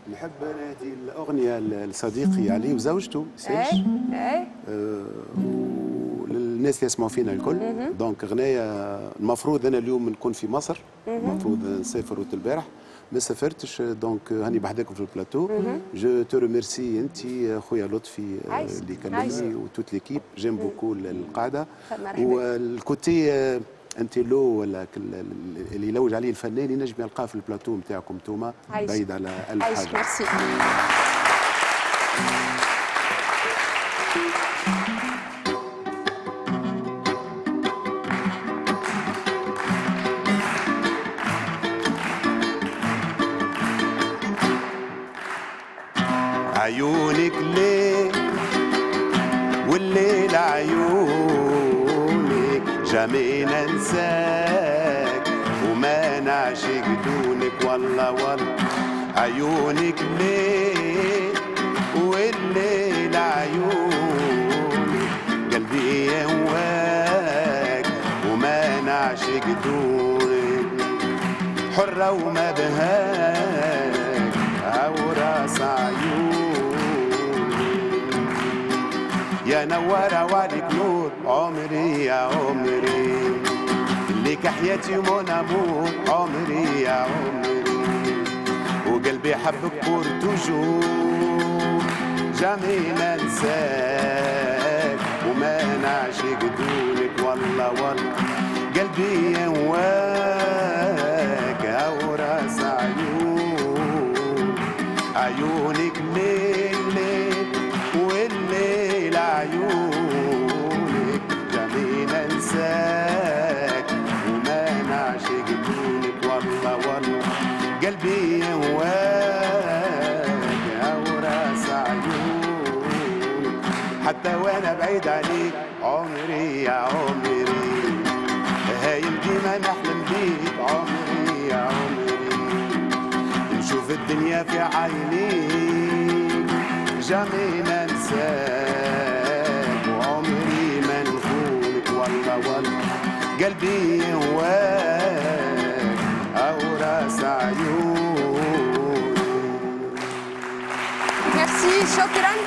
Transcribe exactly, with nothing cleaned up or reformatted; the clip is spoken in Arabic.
نحب انا هذه الاغنيه لصديقي علي وزوجته سيش. ايه ايه وللناس اللي يسمعوا فينا الكل. دونك اغنيه المفروض انا اليوم نكون في مصر، المفروض نسافر وقت البارح ما سافرتش. دونك هاني بحداكم في البلاتو. جو تو ريميرسي انت خويا لطفي اللي كلمني وتوت ليكيب. جيم بوكو القاعده والكوتي انت لو ولا اللي يلوج عليه الفنان ينجم يلقاه في البلاتو نتاعكم انتوما بعيد على ألف حاجه. ميرسي. عيونك ليه والليل عيونك جامي ننساك وما نعشق دونك والله والله. عيونك ليه والليل عيونك قلبي يهواك وما نعشق دونك. حرة وما بهاك أو راس عيونك يا نوارة وعليك نور عمري يا عمري ليك حياتي مون امور عمري يا عمري وقلبي حبك بور توجور جامي ننساك وما نعشق دونك والله والله. قلبي يهواك أو راس عيون عيونك ليل ليل والليل عيونك جامي ننساك وما نعشق دونك والله والله. قلبي يهواك أو راس عيونك حتى وانا بعيد عليك عمري يا عمري هايم ديما نحلم بيك عمري يا عمري. نشوف الدنيا في عينيك جامي ننساك وعمري ما نخونك والله والله. قلبي يهواك أو راس عيونك. ميرسي شكرا.